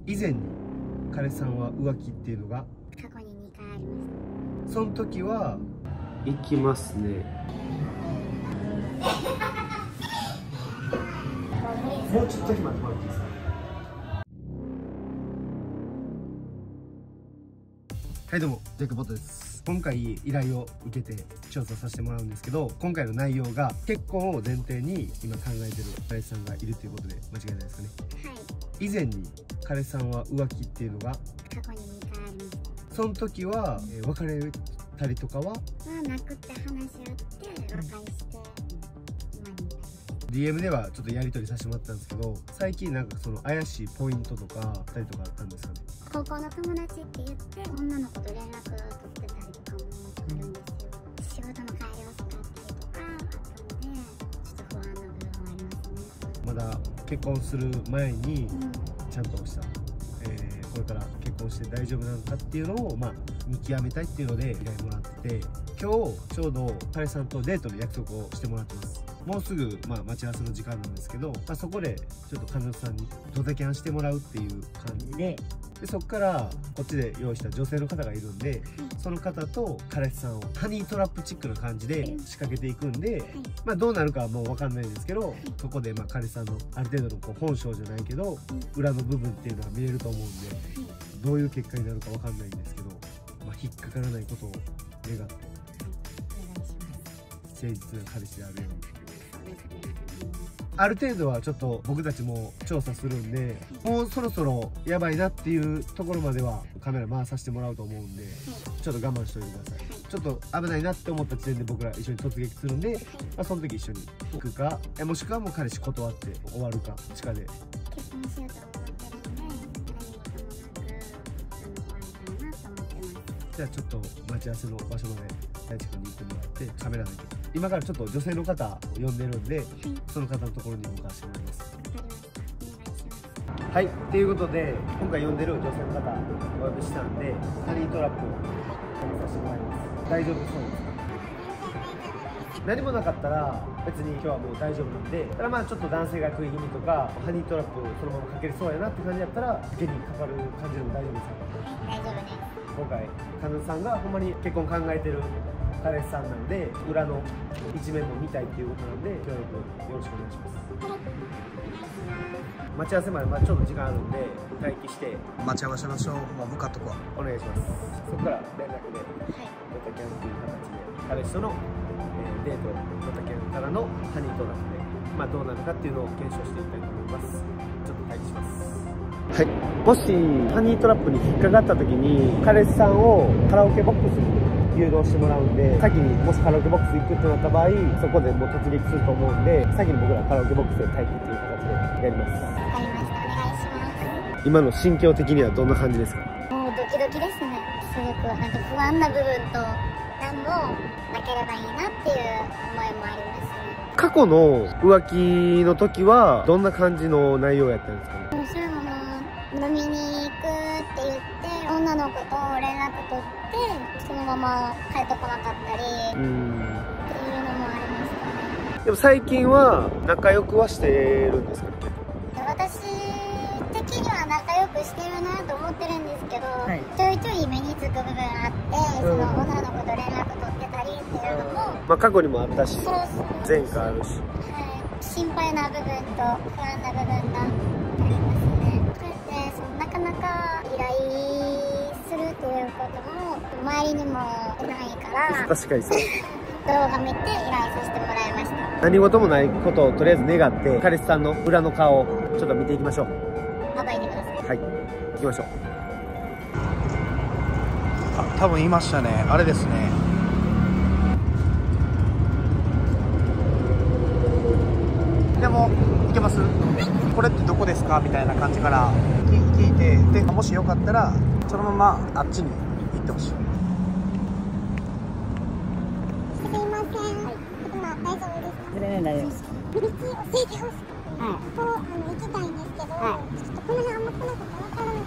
以前に彼氏さんは浮気っていうのが過去に2回ありました。 その時は行きますね。もうちょっと待ってもらっていいですか。はいどうもジャックボットです。今回依頼を受けて調査させてもらうんですけど、今回の内容が結婚を前提に今考えてる彼氏さんがいるということで間違いないですかね。 はい。 以前に彼氏さんは浮気っていうのが過去に2回ありました。 その時は、別れたりとかはなくて話し合って和解して今に至ります。 DM ではちょっとやり取りさせてもらったんですけど、最近なんかその怪しいポイントとかあったりとかあったんですかね。 高校の友達って言って女の子と連絡取ってたりとかもあるんですよ。仕事の帰り遅かったりとかあったんでちょっと不安な部分はありますね。 まだ結婚する前にうん、 ちゃんとした、これから結婚して大丈夫なのかっていうのを見極めたいっていうので依頼もらってて、今日ちょうど彼氏さんとデートの約束をしてもらってます。もうすぐ待ち合わせの時間なんですけど、そこでちょっと彼女さんにドタキャンしてもらうっていう感じで、そこからこっちで用意した女性の方がいるんで、その方と彼氏さんをハニートラップチックな感じで仕掛けていくんで、どうなるかはもう分かんないんですけど、そこで彼氏さんのある程度の本性じゃないけど裏の部分っていうのは見れると思うんで、どういう結果になるか分かんないんですけど、引っかからないことを願って誠実な彼氏であるように。ある程度はちょっと僕たちも調査するんで、もうそろそろやばいなっていうところまではカメラ回させてもらうと思うんで、ちょっと我慢しておいてください。ちょっと危ないなって思った時点で僕ら一緒に突撃するんで、その時一緒に行くか、もしくはもう彼氏断って終わるか地下で。 結婚しようと思ってるんで何事もなく終われたらなと思ってます。 じゃあちょっと待ち合わせの場所まで大地君に行ってもらってカメラだけ。今からちょっと女性の方を呼んでるんで、その方のところに向かわせてもらいます。はい、ということで今回呼んでる女性の方お呼びしたんで、ハニートラップをさせてもらいます。大丈夫そうですか？何もなかったら別に今日はもう大丈夫なんで、ただちょっと男性が食い気味とかハニートラップをそのままかけれそうやなって感じだったら手にかかる感じでも大丈夫ですか？ 大丈夫です。 今回彼女さんがほんまに結婚考えてる彼氏さんなので、裏の一面も見たいっていうことなんで協力よろしくお願いします。待ち合わせまでちょっと時間あるんで待機して待ち合わせましょう。もう向かっとこう。 お願いします。そこから連絡でドタキャンっていう形で彼氏との、デートドタキャンからのハニートラップで、どうなるかっていうのを検証していきたいと思います。ちょっと待機します。はい、もしハニートラップに引っかかった時に彼氏さんをカラオケボックスに誘導してもらうんで、先にもしカラオケボックス行くってなった場合、そこでもう突撃すると思うんで、先に僕らカラオケボックスで待機っていう形でやります。 わかりました。お願いします。 今の心境的にはどんな感じですか？ もうドキドキですね。すごくなんか不安な部分と何もなければいいなっていう思いもありますね。 過去の浮気の時はどんな感じの内容やったんですかね？ それも飲みに行くって言って女の子と連絡取ってそのまま帰ってこなかったりっていうのもありましたね。 でも最近は仲良くはしてるんですかね？ 私的には仲良くしてるなと思ってるんですけど、ちょいちょい目につく部分あって、その女の子と連絡取ってたりっていうのも、 過去にもあったし、前科あるし、 心配な部分と不安な部分がありますね。こうやってなかなか依頼するっていうことも周りにもないから確かにそう動画見て依頼させてもらいました。 何事もないことをとりあえず願って彼氏さんの裏の顔をちょっと見ていきましょう。 暴いてください。 はい、行きましょう。 多分言いましたね。あれですね。でも行けます？これってどこですかみたいな感じから聞いて、でもしよかったらそのままあっちに行ってほしい。 すいません。今大丈夫ですか？ 全然大丈夫です。 道教えてほしくて、ここ行きたいんですけど、ちょっとこの辺あんま来なくてわからない。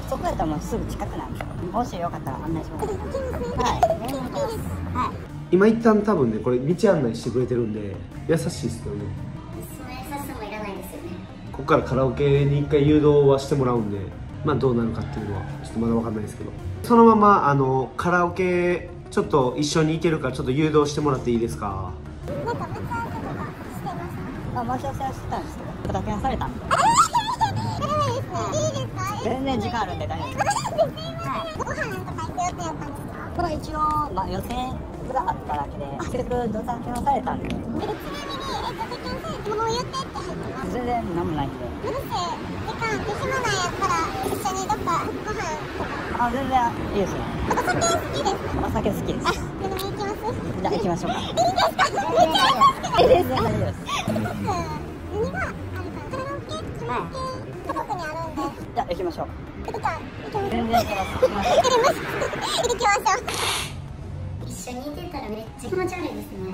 そこやったらもうすぐ近くなんです。もしよかったら案内します。 行きますね。 はい。 今一旦多分ねこれ道案内してくれてるんで優しいですけどね。 その優しさもいらないですよね。 ここからカラオケに1回誘導はしてもらうんで、まあどうなるかっていうのはちょっとまだ分かんないですけど、そのままカラオケちょっと一緒に行けるかちょっと誘導してもらっていいですか？ なんか待ち合わせとかしてます？ 待ち合わせはしてたんですけど、豚キャンされたんで。 いいですか？ 全然時間あるんで大丈夫です。 ご飯とか行く予定やったんですか？ これは一応、まあ、予定があっただけで、結局ドタキャンされたんで。 ちなみに、ドタキャンされてもう言ってって入ってます。 全然何もないんで。 もし時間あって暇なんやったら一緒にどっかご飯とか。 あ、全然いいですね。 お酒好きですか？ お酒好きです。 あ、でも行きます？ じゃあ行きましょうか。 いいですか？めっちゃいいですよ、大丈夫です。 何があるかな？カラオケ近くにあるんで。 じゃあ行きましょう。 行きます。 全然行きます。行きましょう。 行きましょう。 一緒にいてたらめっちゃ気持ち悪いですね。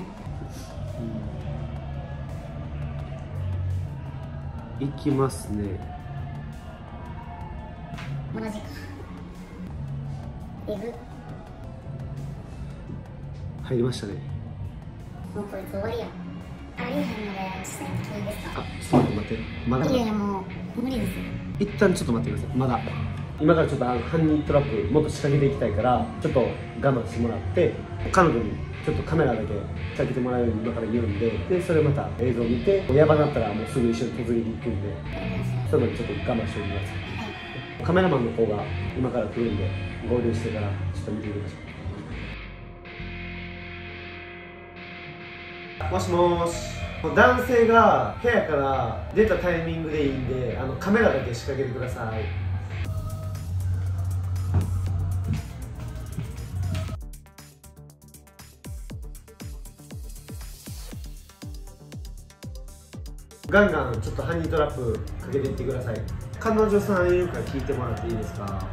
行きますね。 同じか。エグ。 入りましたね。 もうこいつ終わりや。ありえへんのでしたいっていいですか？ あ、ちょっと待ってまだいやいやもう無理ですよ。 一旦ちょっと待ってください。まだ今からちょっと犯人トラップもっと仕掛けていきたいからちょっと我慢してもらって、彼女にちょっとカメラだけ仕掛けてもらうように今から言うんで、それまた映像を見てやばなったらもうすぐ一緒に突撃行くんで、それまでちょっと我慢しておいてください。カメラマンの方が今から来るんで合流してからちょっと見てみましょう。もしもーし、男性が部屋から出たタイミングでいいんでカメラだけ仕掛けてください。ガンガンちょっとハニートラップかけていってください。彼女さんいるか聞いてもらっていいですか？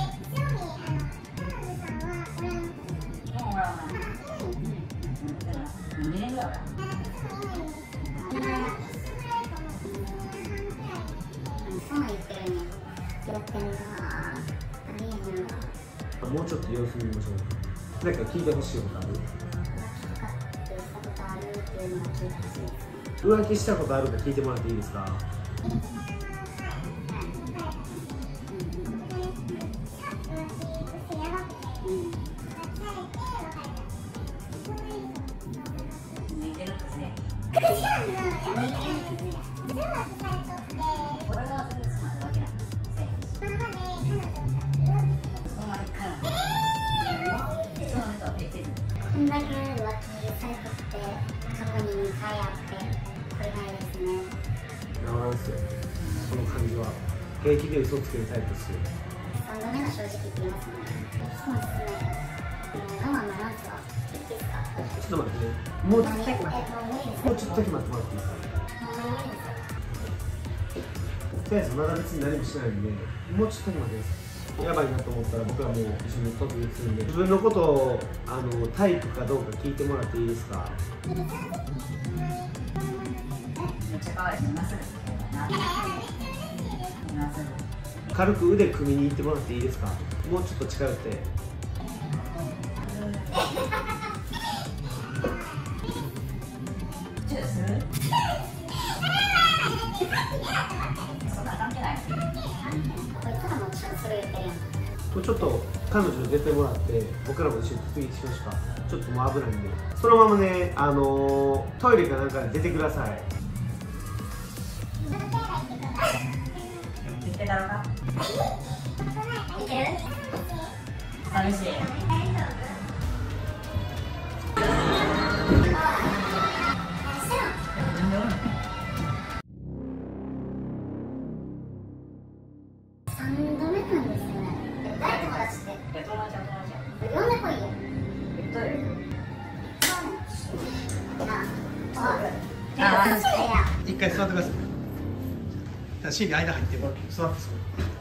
もうちょっと様子見ましょう。なんか聞いてほしいことある？浮気したことあるか聞いてもらっていいですか？ こんだけ浮気されとって過去に2回あってこれないですね。 直らんすよ、その感じは。平気で嘘つけるタイプっすよ。 3度目の正直って言いますね。そうですね。我慢のなんとか言っていいですか？ ちょっと待ってね、もうちょっとだけ待って、 もう無理です。 もうちょっとだけ待ってもらっていいですか？ もう無理ですよ。 とりあえずまだ別に何もしてないんで、もうちょっとだけ待ってください。やばいなと思ったら僕はもう一緒に突撃するんで、自分のことをタイプかどうか聞いてもらっていいですか？ めっちゃ可愛いです。まっすぐ。まっすぐ。 軽く腕組みに行ってもらっていいですか？もうちょっと近寄って。 チューする？そんな関係ない。 こいつらもチューする言ってるやん。 ちょっと彼女に出てもらって僕らも一緒に突撃しましょうか。ちょっともう危ないんで、そのままねトイレかなんかで出てください。 いけたのか？ いける？ 寂しい。 3度目なんですよね。誰友達って？ 友達は友達や。 呼んでこいよ。 トイレ。 一回座ってください。シーンに間入って座ってそう。